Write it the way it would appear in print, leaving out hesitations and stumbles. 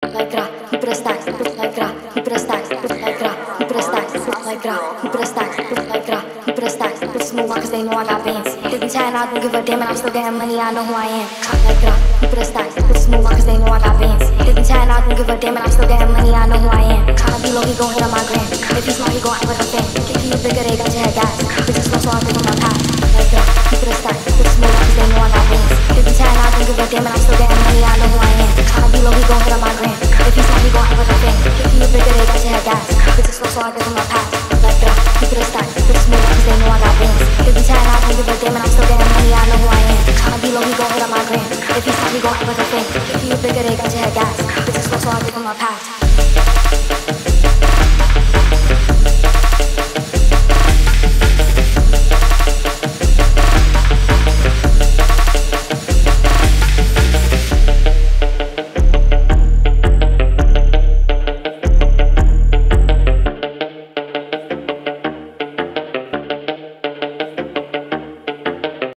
like gra, keep it a stack, like gra, keep it a stack, like gra, keep it a stack, like gra, keep it a stack, like gra, keep it a stack. Bitches move on 'cause they know I got bands. They be chatting, I don't give a damn, and I'm still getting money. I know who I am. Like gra, keep it a stack. Bitches move on 'cause they know I got bands. They be chatting, I don't give a damn, and I'm still getting money. I know who I am. Tryna be low, he gon' hit on my gram. If he's smart, he gon' act like a fan. If you bigger, they got your head gas. Bitches slow, so I give him my pass. Like gra, keep it a stack. Bitches move on 'cause they know I got bands. They be chatting, I don't give a damn, and I'm still getting money. I know who I am. Tryna be low, he gon' hit on my gram. If he's smart, he gon' act like a fan. If you bigger, they got your head gas. Bitches slow, so I give him my pass. Like gra, keep it a stack. Bitches move on 'cause they know I got bands. They be chatting, I don't give a damn, and I'm still getting money. I know who I am. Tryna be low, he gon' hit on my gram. If he's smart, he gon' act like a fan. If you bigger, they got your head gas. Bitches slow, so I give him my pass.